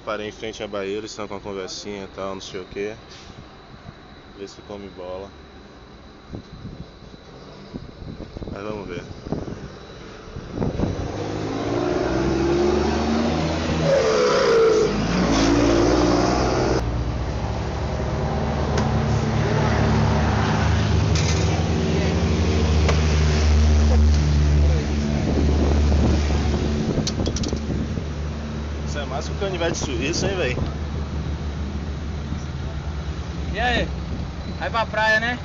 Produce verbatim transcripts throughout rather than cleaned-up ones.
Parei em frente à Bahia, eles estão com uma conversinha e tal, não sei o que. Vê se come bola. Mas vamos ver. Isso é mais que um canivete suíço, hein, velho? E aí? Vai pra praia, né?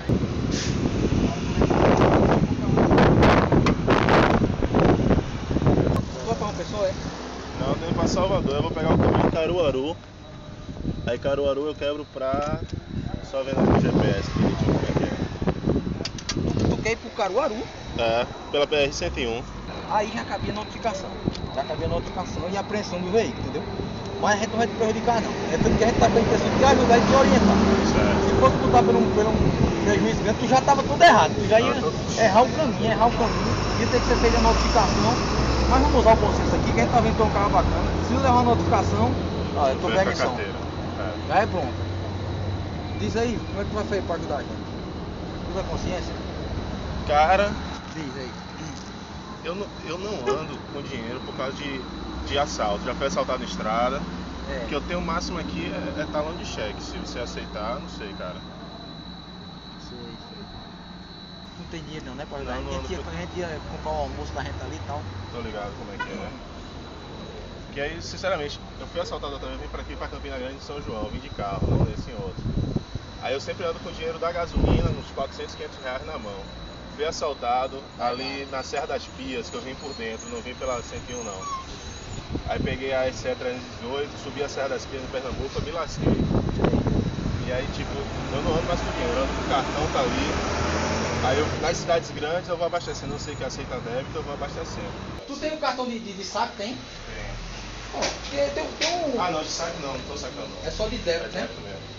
Tu vai pra uma pessoa, é? Não, tem pra Salvador, eu vou pegar o caminho de Caruaru. Aí Caruaru eu quebro pra... Só vendo aqui o G P S direitinho como é que é. Tu quer ir pro Caruaru? É, pela P R cento e um. Aí já cabia notificação. Já cabia notificação e apreensão do veículo, entendeu? Mas a gente não vai te prejudicar não. É porque a gente tá com a intenção de te ajudar e te orientar. Certo. Se fosse botar por um, por um prejuízo grande, tu já tava tudo errado. Tu já ia Ah, tô... errar o caminho, errar o caminho. Ia ter que ser feita a notificação. Mas vamos usar o bom senso aqui, que a gente tá vendo que é um carro bacana. Se levar uma notificação, ó, eu tô Vem com a permissão. carteira. É. Já é pronto. Diz aí, como é que tu vai fazer pra ajudar a gente? Tu tem consciência? Cara, Diz aí. eu não, eu não ando com dinheiro por causa de, de assalto. Já fui assaltado na estrada. É. O que eu tenho máximo aqui é, é talão de cheque. Se você aceitar, não sei, cara. Sei, sei. Não tem dinheiro não, né, pra ajudar? Não, não, a, gente ia, não. a gente ia comprar o almoço da gente ali e tal. Tô ligado como é que é, né? Que aí, sinceramente, eu fui assaltado outra vez, vim pra aqui, pra Campina Grande de São João, vim de carro, não nesse em outro. Aí eu sempre ando com o dinheiro da gasolina, uns quatrocentos, quinhentos reais na mão. Fui assaltado ali na Serra das Pias, que eu vim por dentro, não vim pela cento e um não. Aí peguei a S C trezentos e dezoito, subi a Serra das Pias em Pernambuco, eu me lasquei. E aí, tipo, eu não ando mais com dinheiro, eu ando com o cartão, tá ali. Aí eu, nas cidades grandes eu vou abastecendo, eu sei que aceita débito, eu vou abastecendo. Tu tem o cartão de, de, de saque, tem? Tem. Ó, porque tem, tem um... Ah não, de saque não, não tô sacando não. É só de débito, É né? débito mesmo.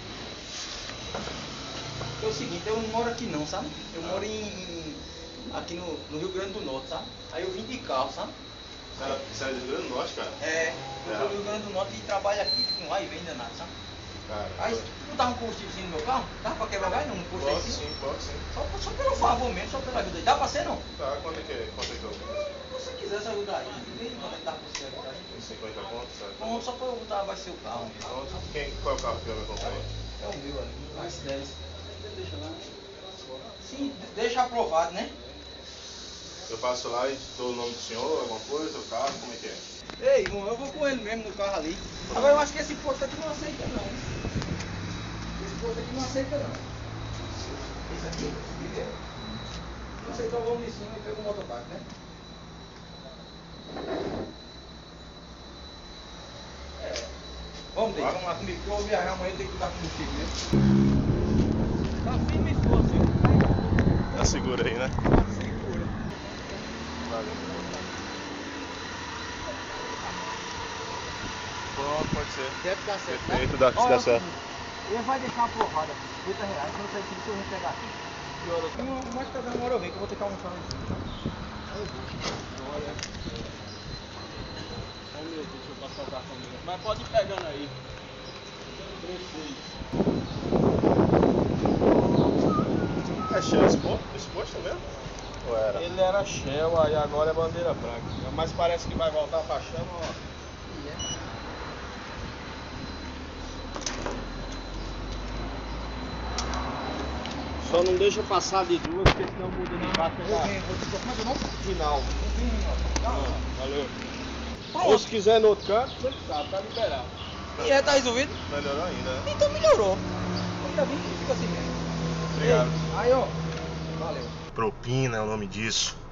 É o seguinte, eu não moro aqui não, sabe? Eu moro em, em- aqui no, no Rio Grande do Norte, sabe? Aí eu vim de carro, sabe? Você é do Rio Grande do Norte, cara? É, eu É. sou do Rio Grande do Norte e trabalho aqui, fico lá e vem danado, sabe? Cara, Aí eu- tu dava um combustível assim no meu carro? Dava pra quebrar o gás não? Um posto aí pode sim? sim, pode sim. Só, só pelo favor mesmo, só pela ajuda aí. Dá pra ser não? Tá, quanto é que é? Quanto é que eu... Se você quiser se ajudar aí, vem quando é que dá pra você ajudar aí. cinquenta contos, certo? Bom, só pra eu botar vai ser o carro. Então, quem, qual é o carro que eu me acompanhei? É o meu ali, mais dez. Deixa lá. Sim, deixa aprovado, né? Eu passo lá e dou o nome do senhor, alguma coisa, o carro, como é que é? Ei, irmão, eu vou com ele mesmo no carro ali. Agora eu acho que esse posto aqui não aceita não. Esse posto aqui não aceita não. Esse aqui? Esse é. Não aceitou, vamos em cima e pega o mototáxi, né? É. Vamos, Deide, vamos lá comigo, que eu vou viajar amanhã, eu tenho que dar combustível mesmo. Tá firme e forte. Tá seguro aí, né? Segura. Valeu. Pronto, pode ser. Deve dar certo. Perfeito, dá, Olha, dá certo. ele vai deixar aprovada, cinquenta reais, não sei se eu vou pegar aqui. Que hora tá? Não, mais tarde uma hora eu venho, que eu vou ter que almoçar antes. Olha. Oh meu Deus, deixa eu passar o cartão dele. Mas pode ir pegando aí. É Shell esse posto, esse posto mesmo? Ou era? Ele era Shell, aí agora é bandeira branca. Mas parece que vai voltar pra Shell, ó. Só não deixa passar de duas, porque senão muda de carta. Eu venho, vou te como é que é o nome? Final. Não, Valeu. Pronto. Ou se quiser no outro canto, você que sabe, tá liberado. E é, tá resolvido? Melhorou ainda, né? Então melhorou. Ainda bem que fica assim mesmo. Obrigado. Ei, aí ó, valeu. Propina é o nome disso.